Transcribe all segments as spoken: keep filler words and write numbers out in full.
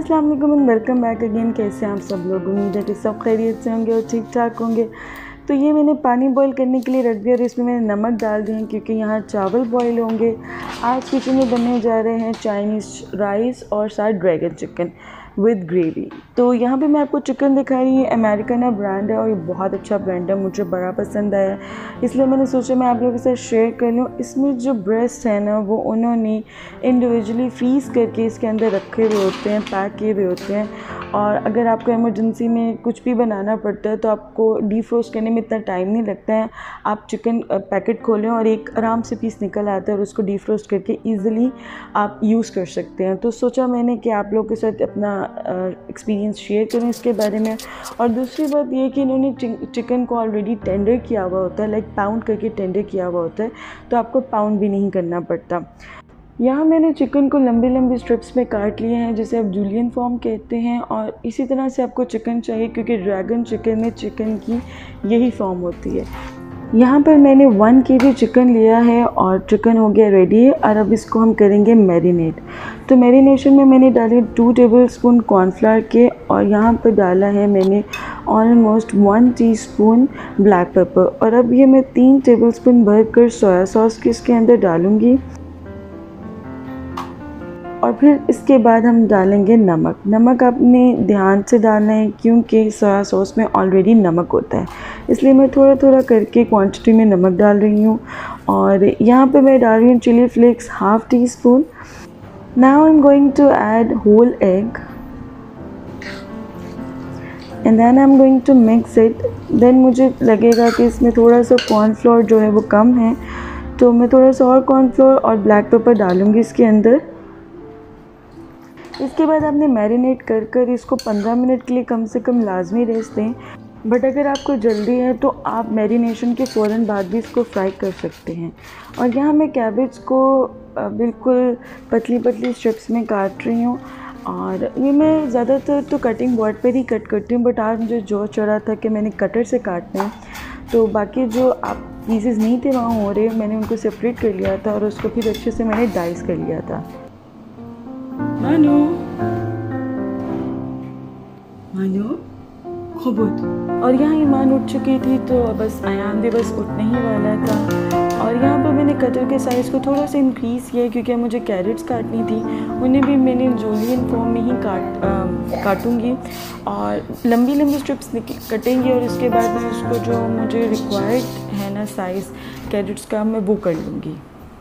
अस्सलाम वालेकुम and welcome back again. कैसे हैं आप सब लोग? उम्मीद है कि सब खैरियत से होंगे और ठीक ठाक होंगे। तो ये मैंने पानी बॉईल करने के लिए रख दिया और इसमें मैंने नमक डाल दिया क्योंकि यहाँ चावल बॉईल होंगे। आज किचन में बनने जा रहे हैं चाइनीज़ राइस और साथ ड्रैगन चिकन विद ग्रेवी। तो यहाँ पे मैं आपको चिकन दिखा रही हूँ। अमेरिकन ब्रांड है और ये बहुत अच्छा ब्रांड है, मुझे बड़ा पसंद आया, इसलिए मैंने सोचा मैं आप लोगों के साथ शेयर कर लूँ। इसमें जो ब्रेस्ट है ना वो उन्होंने इंडिविजुअली फ्रीज़ करके इसके अंदर रखे हुए होते हैं, पैक किए हुए होते हैं। और अगर आपको इमरजेंसी में कुछ भी बनाना पड़ता है तो आपको डीफ्रोस्ट करने में इतना टाइम नहीं लगता है। आप चिकन पैकेट खोलें और एक आराम से पीस निकल आता है और उसको डीफ्रोस्ट करके ईज़िली आप यूज़ कर सकते हैं। तो सोचा मैंने कि आप लोगों के साथ अपना एक्सपीरियंस शेयर करूं इसके बारे में। और दूसरी बात ये कि इन्होंने चिकन को ऑलरेडी टेंडर किया हुआ होता है, लाइक पाउंड करके टेंडर किया हुआ होता है, तो आपको पाउंड भी नहीं करना पड़ता। यहाँ मैंने चिकन को लंबी लंबी स्ट्रिप्स में काट लिए हैं, जिसे आप जूलियन फॉर्म कहते हैं। और इसी तरह से आपको चिकन चाहिए क्योंकि ड्रैगन चिकन में चिकन की यही फॉर्म होती है। यहाँ पर मैंने वन के जी चिकन लिया है और चिकन हो गया रेडी। और अब इसको हम करेंगे मैरिनेट। तो मैरिनेशन में मैंने डाले टू टेबल स्पून कॉर्नफ्लावर के और यहाँ पर डाला है मैंने almost one teaspoon black pepper. और अब ये मैं तीन टेबल स्पून भरकर सोया सॉस के इसके अंदर डालूँगी। और फिर इसके बाद हम डालेंगे नमक। नमक आपने ध्यान से डालना है क्योंकि सोया सॉस में ऑलरेडी नमक होता है, इसलिए मैं थोड़ा थोड़ा करके क्वांटिटी में नमक डाल रही हूँ। और यहाँ पे मैं डाल रही हूँ chilli flakes half teaspoon. Now I am going to add whole egg and then I am going to mix it. देन मुझे लगेगा कि इसमें थोड़ा सा कॉर्नफ्लोर जो है वो कम है, तो मैं थोड़ा सा और कॉर्नफ्लोर और ब्लैक पेपर डालूँगी इसके अंदर। इसके बाद आपने मैरिनेट कर कर इसको पंद्रह मिनट के लिए कम से कम लाजमी रेस्ट दें। बट अगर आपको जल्दी है तो आप मैरिनेशन के फ़ौरन बाद भी इसको फ्राई कर सकते हैं। और यहाँ मैं कैबेज को बिल्कुल पतली पतली स्ट्रिप्स में काट रही हूँ। और ये मैं ज़्यादातर तो कटिंग बोर्ड पर ही कट करती हूँ, बट आज मुझे जो चढ़ा था कि मैंने कटर से काटना है, तो बाकी जो आप पीसेस नहीं थे वहाँ हो रहे, मैंने उनको सेपरेट कर लिया था और उसको फिर अच्छे से मैंने डाइस कर लिया था। मानो मानो खुबुत। और यहाँ ईमान उठ चुकी थी तो बस अयान भी बस उठने ही वाला था। और यहाँ पर मैंने कटर के साइज़ को थोड़ा सा इंक्रीज़ किया क्योंकि मुझे कैरेट्स काटनी थी, उन्हें भी मैंने जूलियन फॉर्म में ही काट आ, काटूँगी और लंबी लंबी स्ट्रिप्स कटेंगी। और उसके बाद मैं उसको जो मुझे रिक्वायर्ड है ना साइज़ कैरेट्स का, मैं वो कर लूँगी।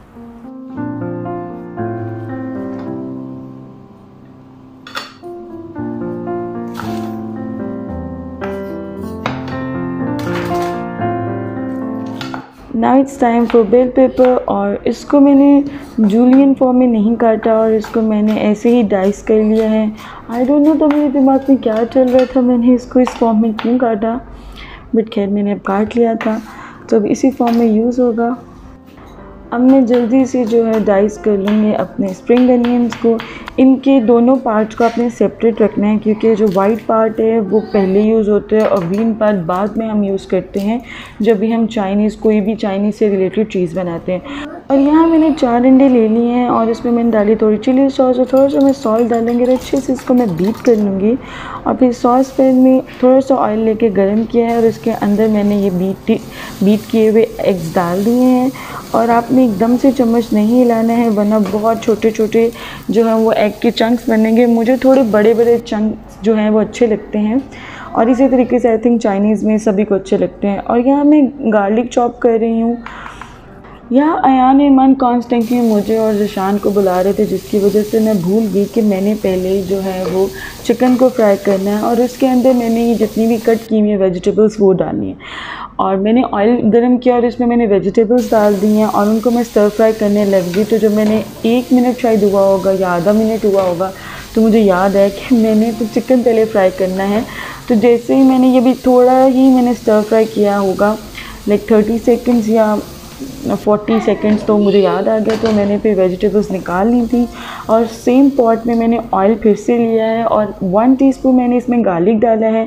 Now it's time for bell pepper. और इसको मैंने जूलियन फॉर्म में नहीं काटा और इसको मैंने ऐसे ही डाइस कर लिया है। आई डोंट नो तो मेरे दिमाग में क्या चल रहा था, मैंने इसको इस फॉर्म में क्यों काटा, बट खैर मैंने अब काट लिया था तो अब इसी फॉर्म में यूज़ होगा। अब मैं जल्दी से जो है डाइस कर लूँगी अपने स्प्रिंग अनियंस को। इनके दोनों पार्ट्स को आपने सेपरेट रखना है क्योंकि जो वाइट पार्ट है वो पहले यूज़ होता है और ग्रीन पार्ट बाद में हम यूज़ करते हैं जब भी हम चाइनीज़ कोई भी चाइनीज़ से रिलेटेड चीज़ बनाते हैं। और यहाँ मैंने चार अंडे ले लिए हैं और इसमें मैंने डाली थोड़ी चिली सॉस और थोड़ा सा मैं सॉल्ट डालूँगी और अच्छे से इसको मैं बीट कर लूँगी। और फिर सॉस पैन में थोड़ा सा ऑयल लेके गरम किया है और इसके अंदर मैंने ये बीट बीट किए हुए एग्स डाल दिए हैं। और आपने एकदम से चम्मच नहीं हिलाना है वरना बहुत छोटे छोटे जो हैं वो एग के चंक्स बनेंगे। मुझे थोड़े बड़े बड़े चंक्स जो हैं वो अच्छे लगते हैं और इसी तरीके से आई थिंक चाइनीज़ में सभी को अच्छे लगते हैं। और यहाँ मैं गार्लिक चॉप कर रही हूँ। यहाँ अयान ईमान कॉन्स्टेंटली मुझे और ज़िशान को बुला रहे थे, जिसकी वजह से मैं भूल गई कि मैंने पहले जो है वो चिकन को फ्राई करना है और उसके अंदर मैंने ये जितनी भी कट की हुई वेजिटेबल्स वो डालनी है। और मैंने ऑयल गरम किया और इसमें मैंने वेजिटेबल्स डाल दी हैं और उनको मैं स्टर फ्राई करने लग गई। तो जब मैंने एक मिनट शायद हुआ होगा या आधा मिनट हुआ होगा तो मुझे याद है कि मैंने तो चिकन पहले फ्राई करना है। तो जैसे ही मैंने ये भी थोड़ा ही मैंने स्टर फ्राई किया होगा, लाइक थर्टी सेकेंड्स या फोर्टी सेकेंड्स, तो मुझे याद आ गया। तो मैंने फिर वेजिटेबल्स निकाल ली थी और सेम पॉट में मैंने ऑयल फिर से लिया है और वन टीस्पून मैंने इसमें गार्लिक डाला है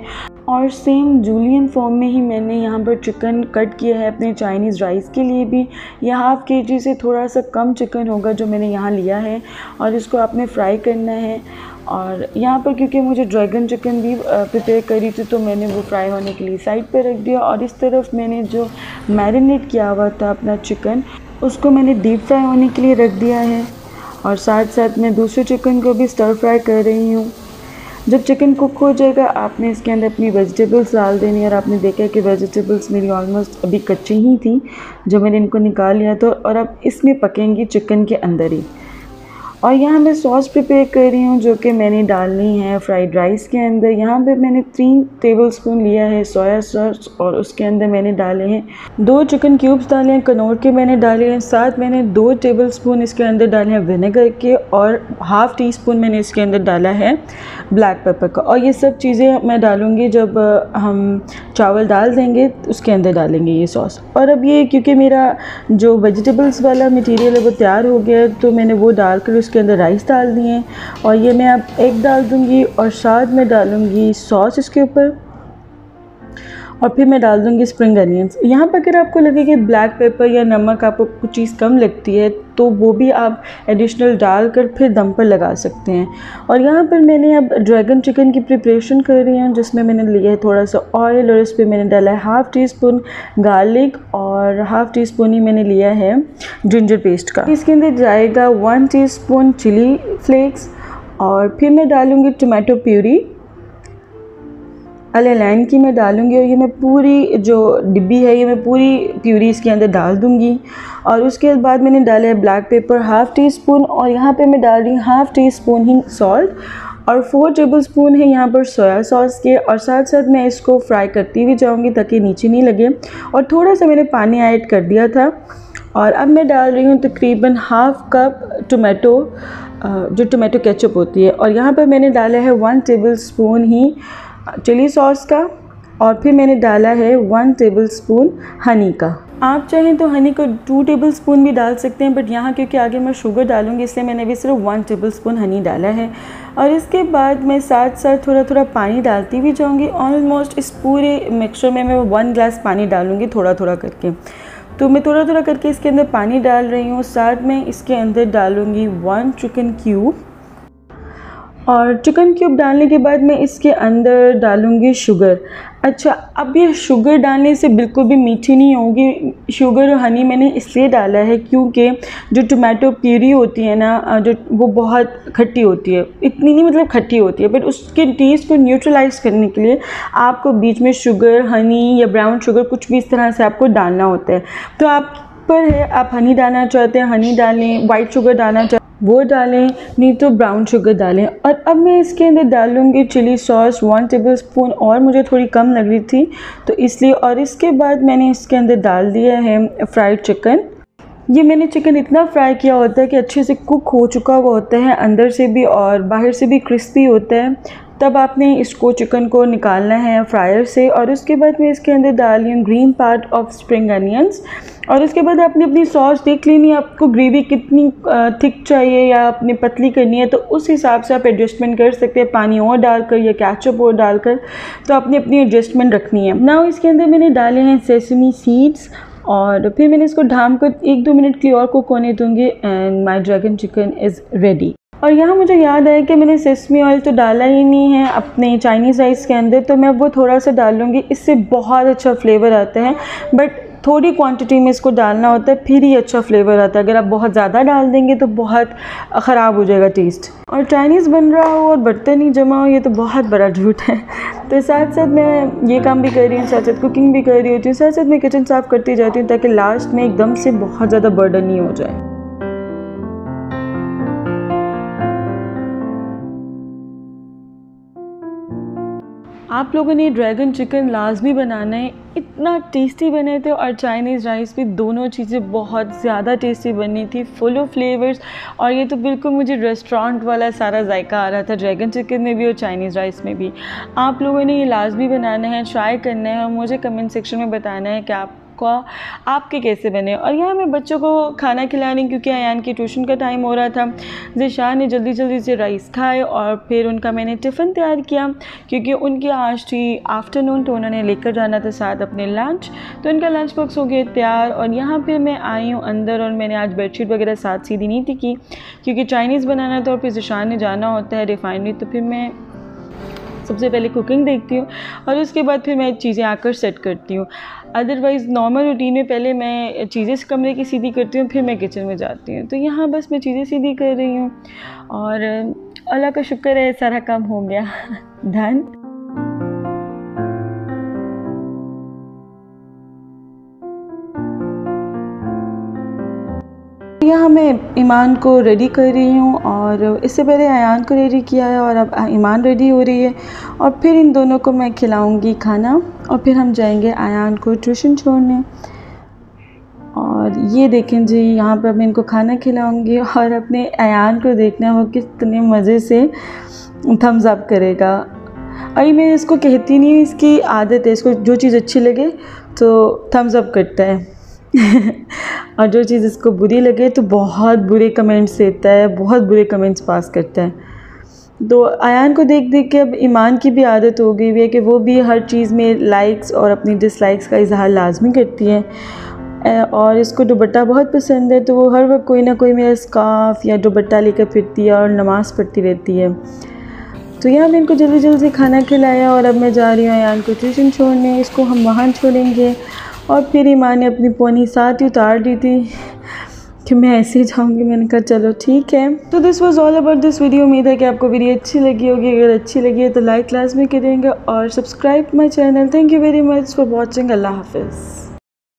और सेम जूलियन फॉर्म में ही मैंने यहाँ पर चिकन कट किया है अपने चाइनीज़ राइस के लिए भी। यह हाफ़ के जी से थोड़ा सा कम चिकन होगा जो मैंने यहाँ लिया है और इसको आपने फ्राई करना है। और यहाँ पर क्योंकि मुझे ड्रैगन चिकन भी प्रिपेयर करी थी तो मैंने वो फ्राई होने के लिए साइड पर रख दिया। और इस तरफ मैंने जो मैरिनेट किया हुआ था अपना चिकन उसको मैंने डीप फ्राई होने के लिए रख दिया है। और साथ साथ मैं दूसरे चिकन को भी स्टर फ्राई कर रही हूँ। जब चिकन कुक हो जाएगा आपने इसके अंदर अपनी वेजिटेबल्स डाल देनी है। और आपने देखा कि वेजिटेबल्स मेरी ऑलमोस्ट अभी कच्ची ही थी जब मैंने इनको निकाल लिया था। और अब इसमें पकेंगी चिकन के अंदर ही। और यहाँ मैं सॉस प्रिपेयर कर रही हूँ जो कि मैंने डालनी है फ्राइड राइस के अंदर। यहाँ पे मैंने तीन टेबलस्पून लिया है सोया सॉस और उसके अंदर मैंने डाले हैं दो चिकन क्यूब्स डाले हैं कनौर के मैंने डाले हैं। साथ मैंने दो टेबलस्पून इसके अंदर डाले हैं विनेगर के और हाफ़ टी स्पून मैंने इसके अंदर डाला है ब्लैक पेपर का। और ये सब चीज़ें मैं डालूँगी जब हम चावल डाल देंगे उसके अंदर डालेंगे ये सॉस। और अब ये क्योंकि मेरा जो वेजिटेबल्स वाला मटेरियल है वो तैयार हो गया तो मैंने वो डालकर उसके अंदर राइस डाल दिए। और ये मैं अब एग डाल दूँगी और साथ में डालूँगी सॉस इसके ऊपर और फिर मैं डाल दूँगी स्प्रिंग अनियंस। यहाँ पर अगर आपको लगे कि ब्लैक पेपर या नमक आपको कुछ चीज़ कम लगती है तो वो भी आप एडिशनल डालकर फिर दम पर लगा सकते हैं। और यहाँ पर मैंने अब ड्रैगन चिकन की प्रिपरेशन कर रही हूँ जिसमें मैंने लिया है थोड़ा सा ऑयल और इस पर मैंने डाला है हाफ़ टी स्पून गार्लिक और हाफ़ टी स्पून ही मैंने लिया है जिंजर पेस्ट का। इसके अंदर जाएगा one teaspoon chilli flakes और फिर मैं डालूँगी टमाटो प्यूरी अलाइन की मैं डालूँगी। और ये मैं पूरी जो डिब्बी है ये मैं पूरी प्यूरी इसके अंदर डाल दूँगी। और उसके बाद मैंने डाला है black pepper half teaspoon और यहाँ पे मैं डाल रही हूँ हाफ़ टी स्पून ही सॉल्ट और फोर टेबल स्पून है यहाँ पर सोया सॉस के। और साथ साथ मैं इसको फ्राई करती हुई जाऊँगी ताकि नीचे नहीं लगे। और थोड़ा सा मैंने पानी ऐड कर दिया था। और अब मैं डाल रही हूँ तकरीबन हाफ़ कप टोमेटो जो टोमेटो केचप होती है। और यहाँ पर मैंने डाला है वन टेबल स्पून ही चिली सॉस का और फिर मैंने डाला है वन टेबलस्पून हनी का। आप चाहें तो हनी को टू टेबलस्पून भी डाल सकते हैं बट यहाँ क्योंकि आगे मैं शुगर डालूँगी इसलिए मैंने भी सिर्फ वन टेबलस्पून हनी डाला है। और इसके बाद मैं साथ साथ थोड़ा थोड़ा पानी डालती भी जाऊँगी। ऑलमोस्ट इस पूरे मिक्सचर में मैं वन ग्लास पानी डालूँगी थोड़ा थोड़ा करके। तो मैं थोड़ा थोड़ा करके इसके अंदर पानी डाल रही हूँ। साथ में इसके अंदर डालूँगी वन चिकन क्यूब और चिकन क्यूब डालने के बाद मैं इसके अंदर डालूँगी शुगर। अच्छा, अब ये शुगर डालने से बिल्कुल भी मीठी नहीं होगी। शुगर और हनी मैंने इसलिए डाला है क्योंकि जो टोमेटो प्यूरी होती है ना जो वो बहुत खट्टी होती है, इतनी नहीं मतलब खट्टी होती है, बट उसके टेस्ट को न्यूट्रलाइज करने के लिए आपको बीच में शुगर हनी या ब्राउन शुगर कुछ भी इस तरह से आपको डालना होता है। तो आप पर है, आप हनी डालना चाहते हैं हनी डालें, वाइट शुगर डालना चाहते वो डालें, नहीं तो ब्राउन शुगर डालें। और अब मैं इसके अंदर डालूँगी चिली सॉस वन टेबलस्पून और मुझे थोड़ी कम लग रही थी तो इसलिए। और इसके बाद मैंने इसके अंदर डाल दिया है फ्राइड चिकन। ये मैंने चिकन इतना फ्राई किया होता है कि अच्छे से कुक हो चुका हुआ होता है अंदर से भी और बाहर से भी क्रिस्पी होता है। तब आपने इसको चिकन को निकालना है फ्रायर से। और उसके बाद मैं इसके अंदर डाल रही हूँ green part of spring onions. और उसके बाद आपने अपनी सॉस देख लेनी है, आपको ग्रेवी कितनी थिक चाहिए या आपने पतली करनी है तो उस हिसाब से आप एडजस्टमेंट कर सकते हैं, पानी और डालकर या केचप और डालकर। तो आपने अपनी एडजस्टमेंट रखनी है। नाउ इसके अंदर मैंने डाले हैं सेसमी सीड्स और फिर मैंने इसको ढाम कर एक दो मिनट के लिए और कुक होने दूँगी and my dragon chicken is ready. और यहाँ मुझे याद आया कि मैंने सेसमी ऑयल तो डाला ही नहीं है अपने चाइनीज़ राइस के अंदर, तो मैं वो थोड़ा सा डाल लूँगी। इससे बहुत अच्छा फ्लेवर आता है, बट थोड़ी क्वांटिटी में इसको डालना होता है फिर ही अच्छा फ्लेवर आता है। अगर आप बहुत ज़्यादा डाल देंगे तो बहुत ख़राब हो जाएगा टेस्ट। और चाइनीज़ बन रहा हो और बर्तन नहीं जमा हो, ये तो बहुत बड़ा झूठ है। तो साथ साथ मैं ये काम भी कर रही हूँ, साथ साथ कुकिंग भी कर रही होती हूँ, साथ साथ मैं किचन साफ़ करती जाती हूँ ताकि लास्ट में एकदम से बहुत ज़्यादा बर्डन नहीं हो जाए। आप लोगों ने ड्रैगन चिकन लाजमी बनाना है, इतना टेस्टी बने थे। और चाइनीज़ राइस भी दोनों चीज़ें बहुत ज़्यादा टेस्टी बनी थी, फुल ऑफ फ्लेवर्स। और ये तो बिल्कुल मुझे रेस्टोरेंट वाला सारा जायका आ रहा था ड्रैगन चिकन में भी और चाइनीज़ राइस में भी। आप लोगों ने ये लाजमी बनाना है, ट्राई करना है और मुझे कमेंट सेक्शन में बताना है कि आप आपका आपके कैसे बने। और यहाँ मैं बच्चों को खाना खिला रही क्योंकि अयान की ट्यूशन का टाइम हो रहा था। ज़िशान ने जल्दी जल्दी से राइस खाए और फिर उनका मैंने टिफ़िन तैयार किया क्योंकि उनकी आज थी आफ्टरनून, तो उन्होंने लेकर जाना था साथ अपने लंच, तो उनका लंच बॉक्स हो गया तैयार। और यहाँ फिर मैं आई हूँ अंदर और मैंने आज बेडशीट वगैरह साथ सीधी नहीं थी की क्योंकि चाइनीज़ बनाना था और फिर ज़िशान ने जाना होता है रिफाइनरी, तो फिर मैं सबसे पहले कुकिंग देखती हूँ और उसके बाद फिर मैं चीज़ें आकर सेट करती हूँ। अदरवाइज़ नॉर्मल रूटीन में पहले मैं चीज़ें इस कमरे की सीधी करती हूँ, फिर मैं किचन में जाती हूँ। तो यहाँ बस मैं चीज़ें सीधी कर रही हूँ और अल्लाह का शुक्र है सारा काम हो गया। डन। यहाँ मैं ईमान को रेडी कर रही हूँ और इससे पहले अयान को रेडी किया है और अब ईमान रेडी हो रही है और फिर इन दोनों को मैं खिलाऊंगी खाना और फिर हम जाएंगे अयान को ट्यूशन छोड़ने। और ये देखें जी, यहाँ पर मैं इनको खाना खिलाऊंगी और अपने अयान को देखना वो कितने मज़े से थम्स अप करेगा। अरे मैं इसको कहती नहीं, इसकी आदत है, इसको जो चीज़ अच्छी लगे तो थम्स अप करता है और जो चीज़ इसको बुरी लगे तो बहुत बुरे कमेंट्स देता है, बहुत बुरे कमेंट्स पास करता है। तो अयान को देख देख के अब ईमान की भी आदत हो गई है कि वो भी हर चीज़ में लाइक्स और अपनी डिसलाइक्स का इजहार लाजमी करती है। और इसको दुपट्टा बहुत पसंद है, तो वो हर वक्त कोई ना कोई मेरा स्कार्फ या दुपट्टा लेकर फिरती है और नमाज़ पढ़ती रहती है। तो यहाँ मैं इनको जल्दी जल्दी से खाना खिलाया और अब मैं जा रही हूँ अयान को ट्यूशन छोड़ने। इसको हम वहाँ छोड़ेंगे और फिर ईमान ने अपनी पोनी साथ ही उतार दी थी कि मैं ऐसे ही जाऊँगी। मैंने कहा चलो ठीक है। तो this was all about this video. उम्मीद है कि आपको वीडियो अच्छी लगी होगी। अगर अच्छी लगी है तो लाइक लाजमी करेंगे और subscribe my channel. Thank you very much for watching. अल्लाह हाफिज़।